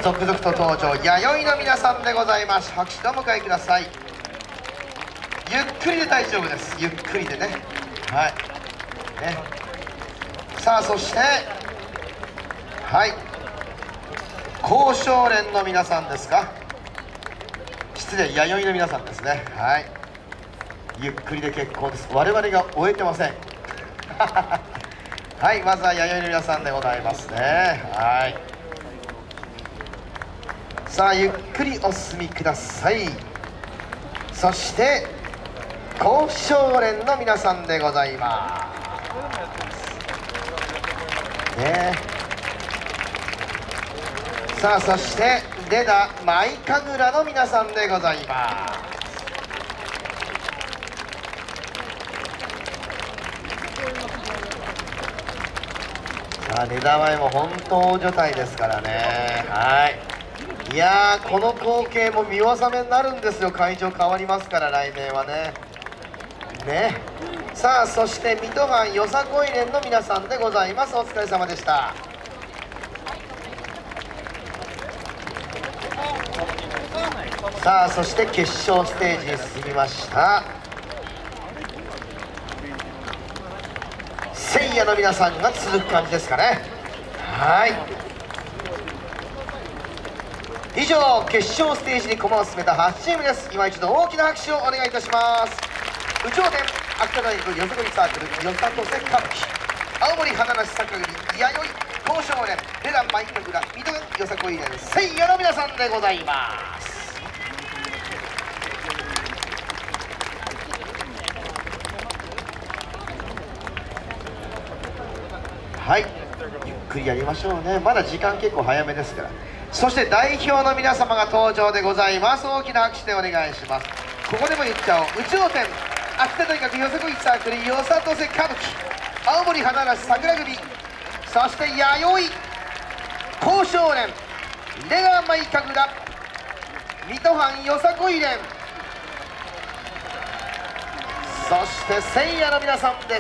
続々と登場、弥生の皆さんでございます。拍手でお迎えください。ゆっくりで大丈夫です。ゆっくりでね。はいね。さあそしてはい、交渉連の皆さんですか。失礼、弥生の皆さんですね。はい、ゆっくりで結構です。我々が終えてませんはい、まずは弥生の皆さんでございますね。はい、さあゆっくりお進みください。そして交渉連の皆さんでございますね。さあそしてレダ舞神楽の皆さんでございます。さあレダ舞も本当大所帯ですからね。はい、いやー、この光景も見納めになるんですよ。会場変わりますから来年はね。さあそして水戸藩よさこい連の皆さんでございます。お疲れ様でした。さあそして決勝ステージに進みましたせいやの皆さんが続く感じですかね。はい、以上決勝ステージに駒を進めた8チームです。今一度大きな拍手をお願いいたします。有頂天秋田大学よさこいサークルよさとせ歌舞伎、青森花梨坂組弥生交渉連レダ舞神楽水戸よさこい連せいやの皆さんでございます。はい、ゆっくりやりましょうね。まだ時間結構早めですから。そして代表の皆様が登場でございます。大きな拍手でお願いします。ここでも言っちゃおう。有頂天秋田大学よさこいサークルよさとせ歌舞伎、青森花梨桜組、そして弥生交渉連レダ舞神楽水戸藩よさこい連、そしてせいやの皆さんです。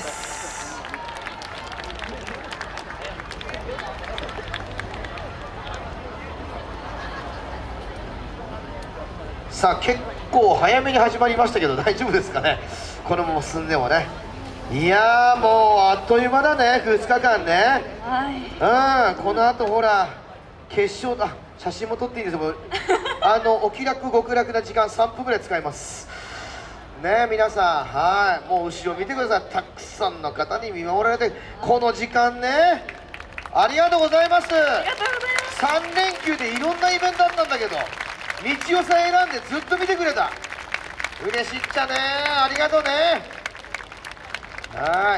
さあ結構早めに始まりましたけど大丈夫ですかね。このまま進んでもね。いやー、もうあっという間だね、2日間ね。はい、この後ほら決勝だ。写真も撮っていいですよお気楽極楽な時間3分ぐらい使いますね。皆さん、はい、もう後ろ見てください。たくさんの方に見守られてこの時間ね、ありがとうございます。3連休でいろんなイベントあったんだけど道代さん選んでずっと見てくれた。嬉しいっちゃね。ありがとうね。はい、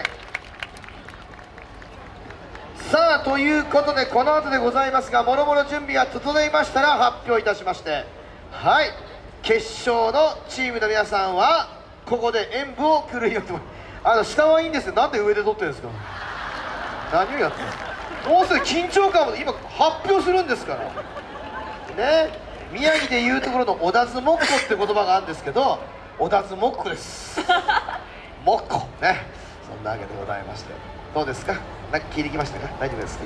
さあということでこの後でございますが、もろもろ準備が整いましたら発表いたしまして、はい、決勝のチームの皆さんはここで演舞を狂いよって下はいいんですよ。なんで上で撮ってるんですか。何をやってるんですか。もうすぐ緊張感を今発表するんですからね。宮城でいうところのおだずもっこって言葉があるんですけど、おだずもっこですもっこね。そんなわけでございまして、どうですか。なんか聞いてきましたか。大丈夫ですか。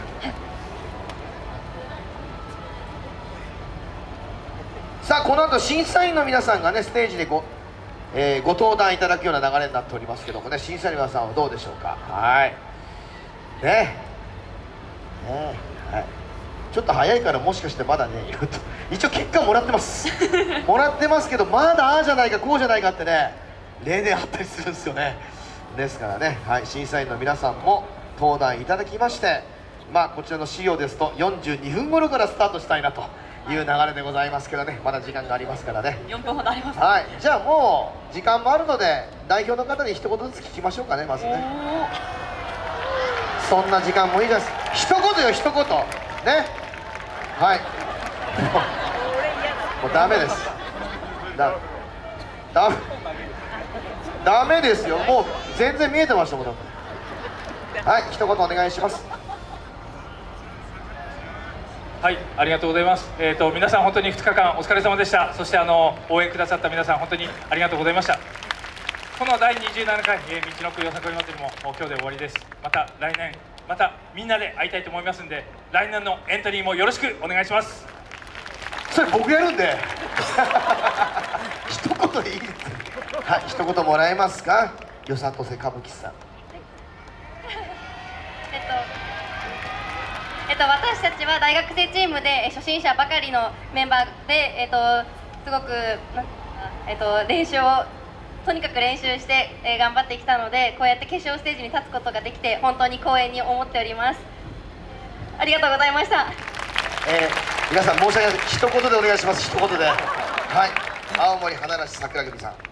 さあこの後審査員の皆さんがねステージでご登壇いただくような流れになっておりますけどもね、審査員の皆さんはどうでしょうか。はいねはい、ちょっと早いからもしかしてまだね一応結果もらってますもらってますけど、まだああじゃないかこうじゃないかってね例年あったりするんですよね。ですからね、はい、審査員の皆さんも登壇いただきまして、こちらの資料ですと42分頃からスタートしたいなという流れでございますけどね、まだ時間がありますからね。 4分ほどあります。 はい、じゃあもう時間もあるので代表の方に一言ずつ聞きましょうかね。まずね、そんな時間もいいです。一言よ一言ね。はいもうダメです。ダメですよ。もう全然見えてましたもん。はい、一言お願いします。 はい、ありがとうございます。皆さん本当に2日間お疲れ様でした。そして応援くださった皆さん本当にありがとうございました。この第27回道のくよさこい祭りも今日で終わりです。また来年またみんなで会いたいと思いますんで、来年のエントリーもよろしくお願いします。 それ僕やるんで一言でいいです。はい、一言もらえますか、よさとせ歌舞伎さん。 私たちは大学生チームで初心者ばかりのメンバーで、すごく、練習をとにかく練習して、頑張ってきたので、こうやって決勝ステージに立つことができて本当に光栄に思っております。ありがとうございました。 皆さん申し訳ない、一言でお願いします。一言で。はい、青森花梨桜組さん、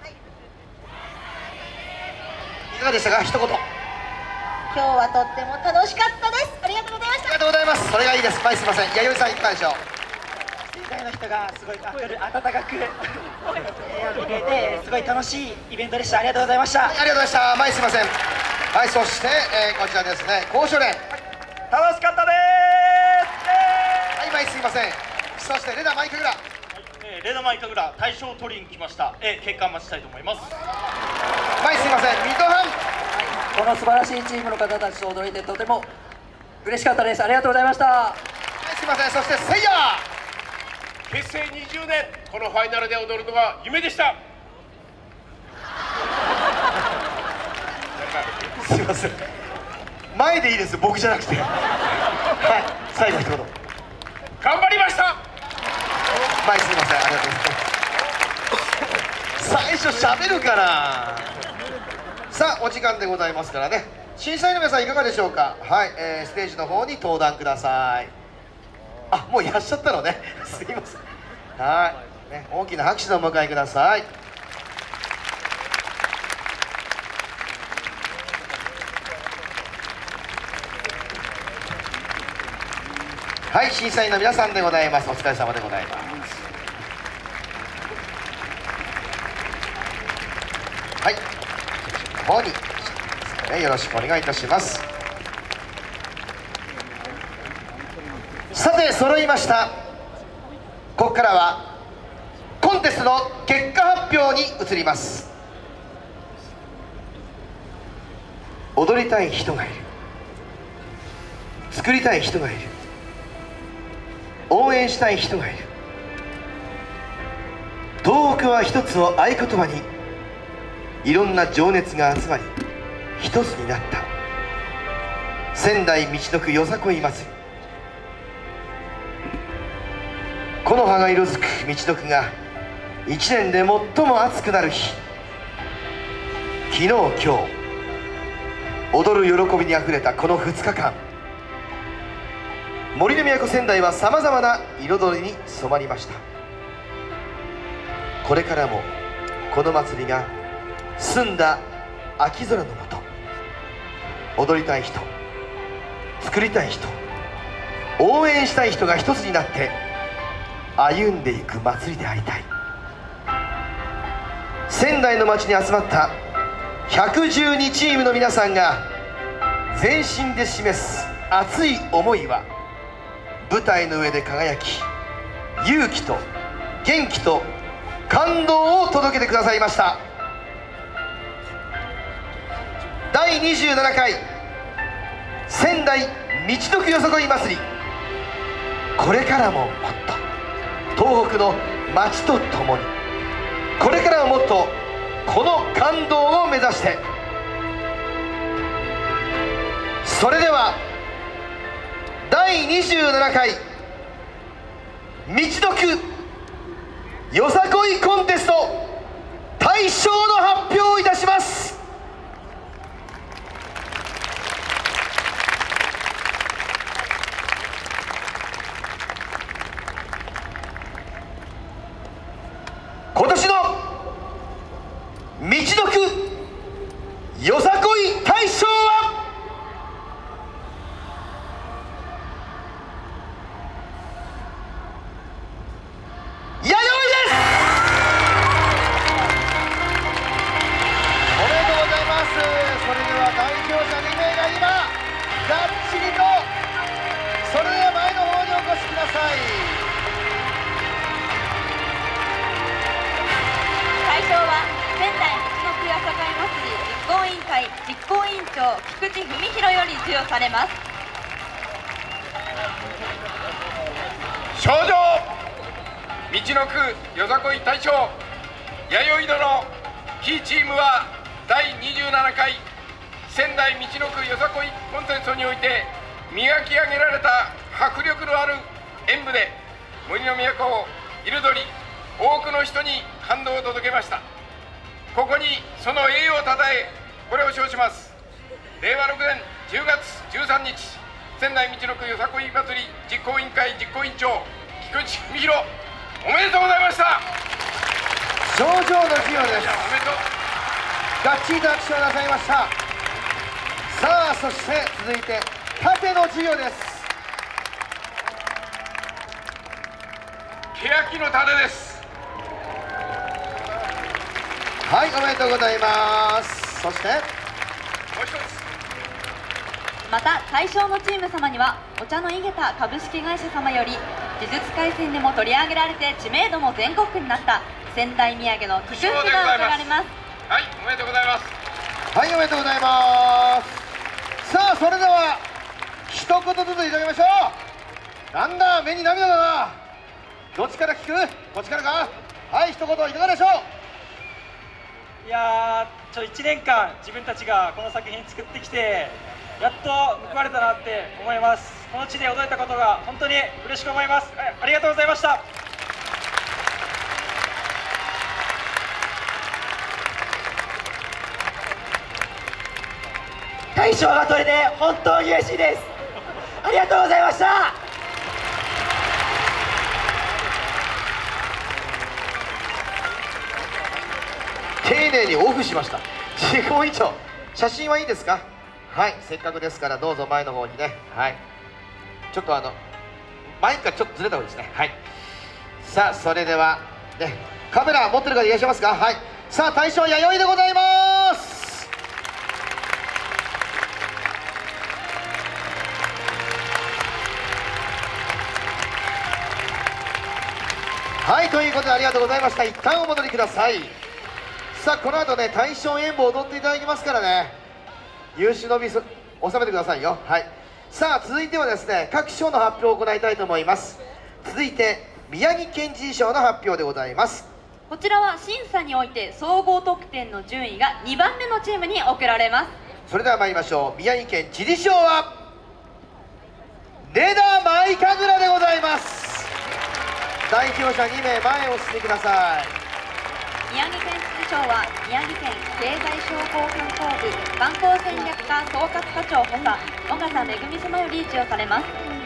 いかがでしたか、一言。 今日はとっても楽しかったです。ありがとうございました。 ありがとうございます。それがいいです。はい、すいません、弥生さんいかがでしょう。 世界の人がすごい温かくやってくれて、すごい楽しいイベントでした。ありがとうございました。 ありがとうございました。前すいません。はい、そして、こちらですね、高所連。 楽しかったではい、前すいません。そしてレナマイカグラ。 レナマイカグラ大賞を取りに来ました。結果を待ちたいと思います。 前すいません、水戸藩。 この素晴らしいチームの方たちと踊れてとても嬉しかったです。ありがとうございました。 はい、すいません。そしてせいや。 結成20年、このファイナルで踊るのが夢でした。 すいません、前でいいです、僕じゃなくて。はい、最後一言。 頑張りました。 前すいません、ありがとうございます。最初喋るから。さあ、お時間でございますからね、審査員の皆さんいかがでしょうか。はい、ステージの方に登壇ください。あ、もういらっしゃったのねすいません。はい、ね、大きな拍手でお迎えください。はい、審査員の皆さんでございます。お疲れ様でございます。はい、の方に、よろしくお願いいたします。さて、揃いました。ここからはコンテストの結果発表に移ります。踊りたい人がいる、作りたい人がいる、応援したい人がいる。東北は一つを合言葉に、いろんな情熱が集まり一つになった仙台みちのくよさこい祭り。木の葉が色づくみちのくが一年で最も暑くなる日。昨日今日踊る喜びにあふれたこの2日間、森の都仙台はさまざまな彩りに染まりました。これからもこの祭りが澄んだ秋空のもと、踊りたい人、作りたい人、応援したい人が一つになって歩んでいく祭りでありたい。仙台の街に集まった112チームの皆さんが全身で示す熱い思いは、舞台の上で輝き、勇気と元気と感動を届けてくださいました。第27回仙台みちのくよさこい祭り、これからももっと東北の街とともに、これからももっとこの感動を目指して、それでは第27回みちのくよさこいコンテスト大賞の発表をいたします。今年のみちのくよさこい大賞は弥生です。おめでとうございます。それでは代表者2名が今がっちりと、それでは前の方にお越しください。 大賞は仙台みちのくよさこい祭り実行委員会実行委員長菊池文弘より授与されます。 賞状道の区よさこい大賞弥生殿キーチームは第27回仙台道の区よさこいコンテストにおいて磨き上げられた迫力のある演舞で森の都を彩り多くの人に感動を届けました。ここにその栄誉をたたえこれを称します。令和6年10月13日仙台道の区よさこい祭り実行委員会実行委員長菊池文弘おめでとうございました。 賞状の授与です。 おめでとう。 がっちりと握手をなさいました。さあそして続いて盾の授与です。 欅の盾です。 はい、おめでとうございます。そしてもう一つまた対象のチーム様にはお茶の井桁株式会社様より呪術廻戦でも取り上げられて知名度も全国区になった仙台土産の菊福が贈られます。 はい、おめでとうございます。 はい、おめでとうございます。さあそれでは一言ずついただきましょう。なんだ目に涙だな。どっちから聞く？こっちからか。はい、一言いかがでしょう。 いやー、1年間自分たちがこの作品作ってきてやっと報われたなって思います。この地で踊れたことが本当に嬉しく思います。ありがとうございました。大賞が取れて本当に嬉しいです。ありがとうございました。 丁寧にオフしました。実行委員長、写真はいいですか。はい、せっかくですからどうぞ前の方にね。はい、ちょっと前からちょっとずれた方がいいですね。はい、さあそれではね、カメラ持ってる方いらっしゃいますか。はい、さあ大賞弥生でございます。はい、ということでありがとうございました。一旦お戻りください。さあこの後ね、大賞演舞を踊っていただきますからね、優秀の美収めてくださいよ。はい、さあ続いてはですね、各賞の発表を行いたいと思います。続いて宮城県知事賞の発表でございます。 こちらは審査において総合得点の順位が2番目のチームに贈られます。 それでは参りましょう。宮城県知事賞はレダ舞神楽でございます。代表者2名前へお進みください。 宮城県知事賞は宮城県経済商工観光部観光戦略課総括課長補佐小笠めぐみ様より授与されます。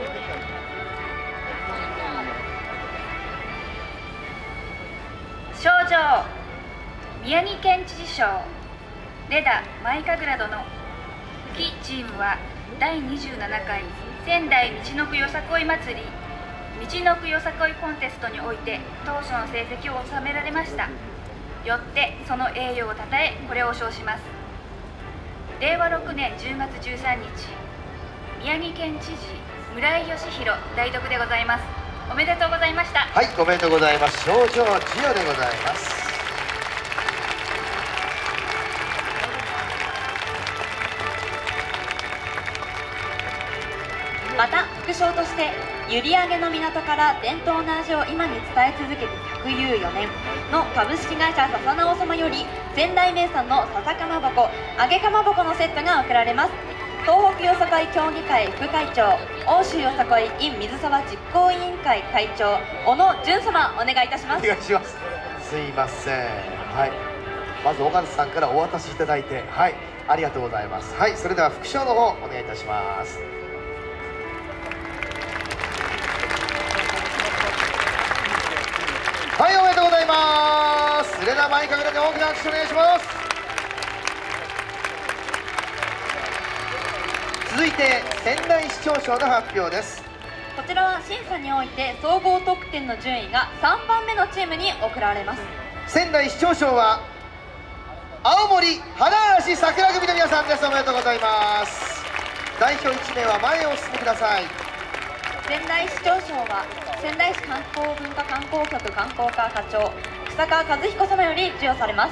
賞状宮城県知事賞レダ舞神楽殿キチームは第27回仙台道の区よさこい祭り道の区よさこいコンテストにおいて当初の成績を収められました。よってその栄誉をたたえこれを称します。令和6年10月13日宮城県知事村井義弘代読でございます。おめでとうございました。 はい、おめでとうございます。賞状授与でございます。 また副賞として閖上の港から伝統の味を今に伝え続けて114年の株式会社笹直様より仙台名産の笹かまぼこ揚げかまぼこのセットが贈られます。東北よさこい協議会副会長欧州よさこい in 水沢実行委員会会長小野淳様お願いいたします。 お願いします。すいません。はい、まず岡田さんからお渡しいただいて、はい、ありがとうございます。はい、それでは副賞の方お願いいたします。はい、おめでとうございます。レダ舞神楽で大きな拍手お願いします。続いて仙台市長賞の発表です。 こちらは審査において総合得点の順位が3番目のチームに贈られます。 仙台市長賞は青森花嵐桜組の皆さんです。おめでとうございます。代表1名は前へお進みください。 仙台市長賞は仙台市観光文化観光局観光課課長草川和彦様より授与されます。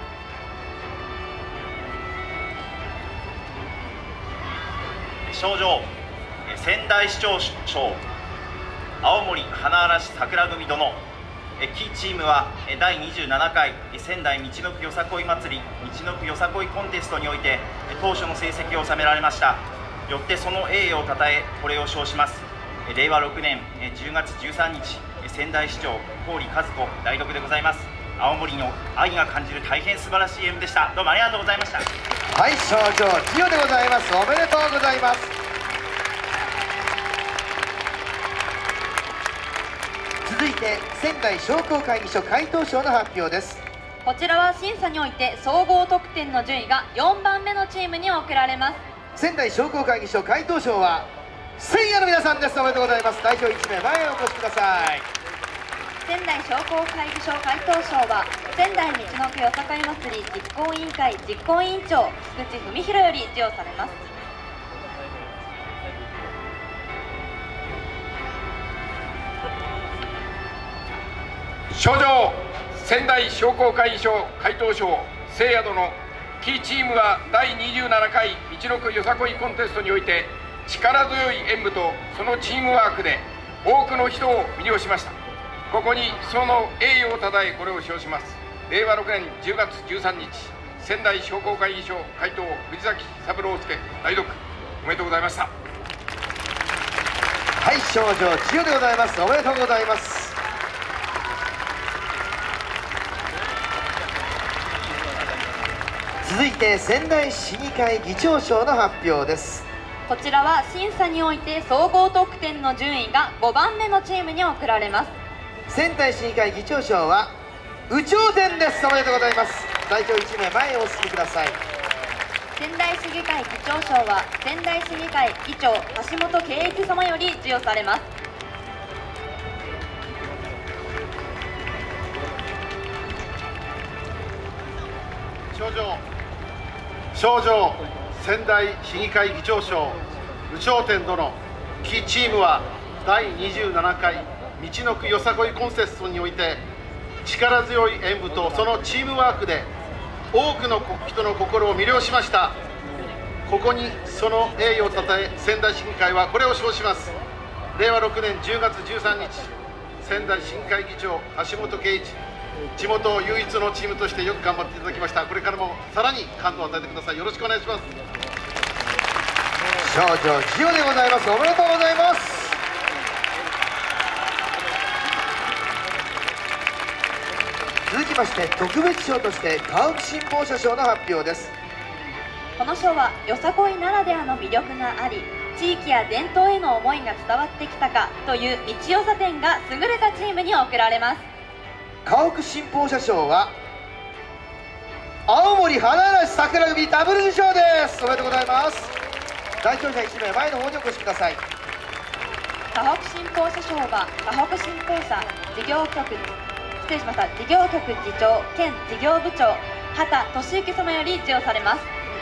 賞状仙台市長賞青森花嵐桜組殿キーチームは第27回仙台みちのくよさこい祭りみちのくよさこいコンテストにおいて当初の成績を収められました。よってその栄誉をたたえこれを称します。令和6年10月13日仙台市長郡和子代読でございます。青森の愛が感じる大変素晴らしい演舞でした。どうもありがとうございました。 はい、賞状授与でございます。おめでとうございます。続いて仙台商工会議所会頭賞の発表です。 こちらは審査において総合得点の順位が4番目のチームに贈られます。 仙台商工会議所会頭賞はせいやの皆さんです。おめでとうございます。代表1名前へお越しください。 仙台商工会議所会頭賞は仙台みちのくよさこい祭り実行委員会実行委員長菊池文弘より授与されます。 賞状仙台商工会議所会頭賞聖夜殿キーチームは第27回みちのくよさこいコンテストにおいて力強い演舞とそのチームワークで多くの人を魅了しました。ここにその栄誉をたたえこれを称します。令和6年10月13日仙台商工会議所会頭藤崎三郎介代読おめでとうございました。 はい、賞状授与でございます。おめでとうございます。続いて仙台市議会議長賞の発表です。 こちらは審査において総合得点の順位が5番目のチームに贈られます。 仙台市議会議長賞は有頂天です。おめでとうございます。代表1名前へお進みください。 仙台市議会議長賞は仙台市議会議長橋本圭一様より授与されます。 賞状仙台市議会議長賞有頂天殿キーチームは第27回みちのくよさこいコンテストにおいて力強い演舞とそのチームワークで多くの人の心を魅了しました。ここにその栄誉をたたえ仙台市議会はこれを称します。令和6年10月13日仙台市議会議長橋本圭一地元唯一のチームとしてよく頑張っていただきました。これからもさらに感動を与えてください。よろしくお願いします。 賞状授与でございます。おめでとうございます。続きまして特別賞として家屋新報社賞の発表です。 この賞はよさこいならではの魅力があり地域や伝統への思いが伝わってきたかという道よさ点が優れたチームに贈られます。 家屋新報社賞は青森花嵐桜組ダブル受賞です。おめでとうございます。代表者1名前の方にお越しください。 家屋新報社賞は家屋新報社事業局次長兼事業部長畑俊之様より授与されます。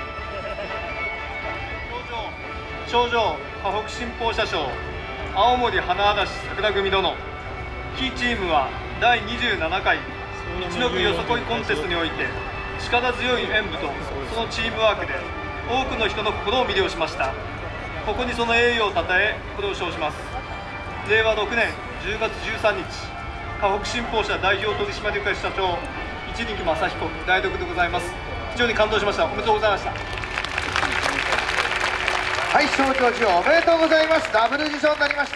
賞状家屋新報社賞青森花嵐桜組殿キーチームは第27回みちのくよさこいコンテストにおいて力強い演舞とそのチームワークで多くの人の心を魅了しました。ここにその栄誉をたたえこれを称します。令和6年10月13日家屋新報社代表取締役社長一力正彦代読でございます。非常に感動しました。おめでとうございました。 はい、賞状授与おめでとうございます。ダブル受賞になりました。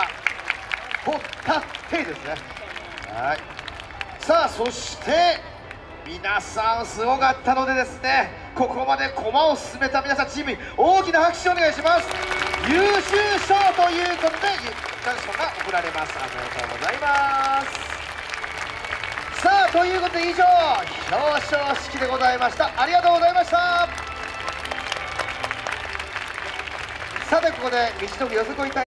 ほったってですね。はい、さあそして皆さんすごかったのでですね、ここまで駒を進めた皆さんチームに大きな拍手をお願いします。優秀賞ということで優秀賞が贈られます。ありがとうございます。さあということで以上表彰式でございました。ありがとうございました。さてここで道のくよさこい